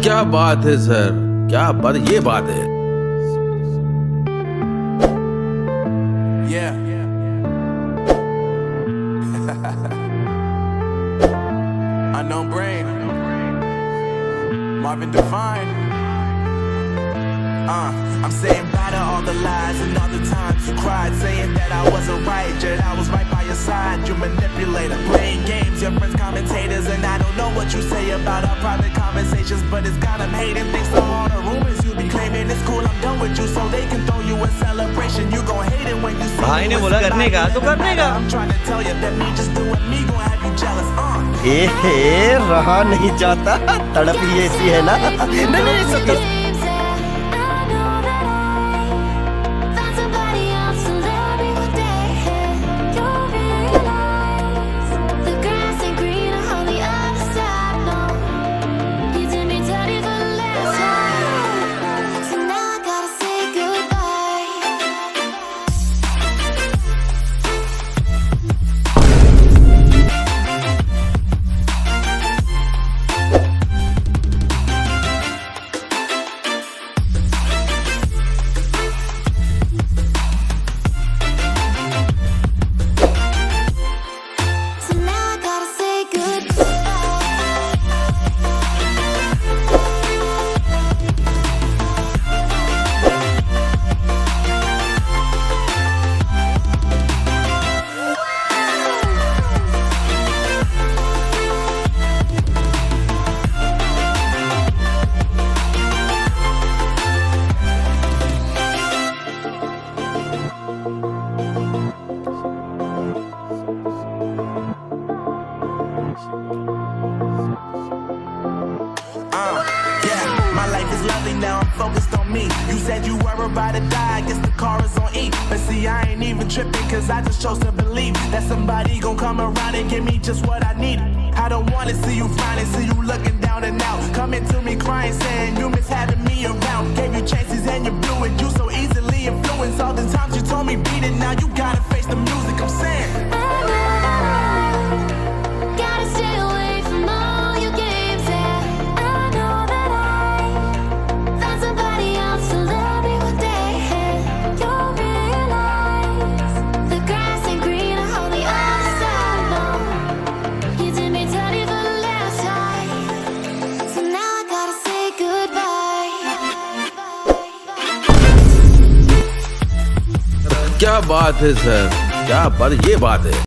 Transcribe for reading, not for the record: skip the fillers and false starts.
क्या बात है सर, क्या बात, ये बात है। Yeah. Unknown brain. Marvin Divine. I'm saying bye to all the lies and all the times you cried, saying that I wasn't right, yet I was right by your side. You manipulator, playing games, your friends commentators, and I don't know what you say about our private conversations, but it's got them hating. Thanks to all the rumors you be claiming, it's cool, I'm done with you, so they can throw you a celebration. You gon' hate it when you see भाई ने बोला करने का तो करने का। I'm trying to tell you that me just doing me gon' have you jealous. रहा नहीं जाता, तड़प ही ऐसी है ना। नहीं My life is lovely now, I'm focused on me. You said you were about to die, I guess the car is on E. But see, I ain't even tripping, cause I just chose to believe that somebody gon' come around and give me just what I need. I don't wanna see you finding, see you looking down and out, coming to me crying, saying you miss having me around. Gave you chances and you blew it, you so easily influenced. All the times you told me beat it, now you gotta face the music, I'm saying क्या बात है sir, क्या बात, ये बात है।